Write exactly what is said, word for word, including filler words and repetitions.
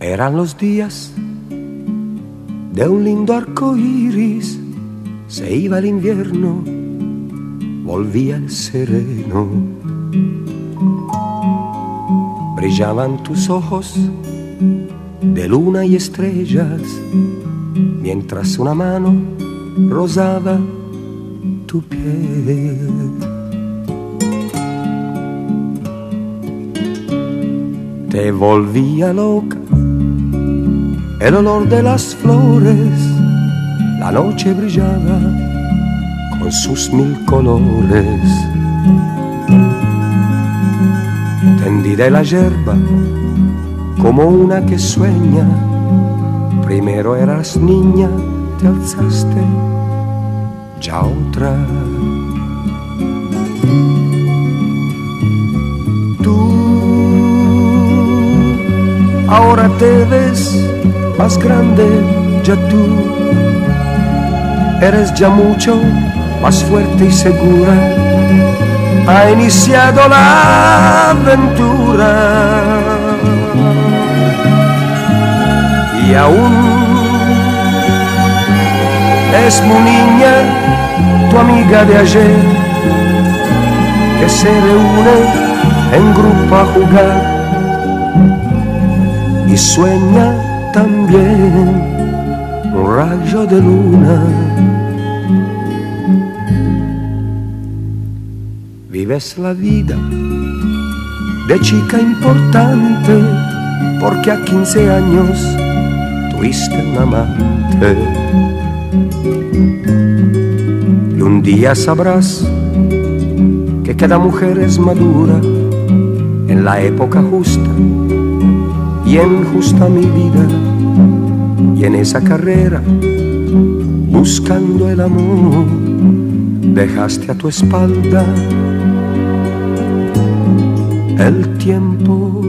Eran los días de un lindo arco iris, se iba el invierno, volvía el sereno. Brillaban tus ojos de luna y estrellas, mientras una mano rozaba tu piel. Te volvía loca el olor de las flores, la noche brillaba con sus mil colores. Tendida en la yerba como una que sueña, primero eras niña, te alzaste, ya otra. Tú ahora te ves más grande, ya tú eres ya mucho más fuerte y segura. Ha iniciado la aventura y aún es muy niña tu amiga de ayer, que se reúne en grupo a jugar y sueña también un rayo de luna. Vives la vida de chica importante, porque a quince años tuviste un amante. Y un día sabrás que cada mujer es madura en la época justa, y en justa mi vida, y en esa carrera buscando el amor dejaste a tu espalda el tiempo.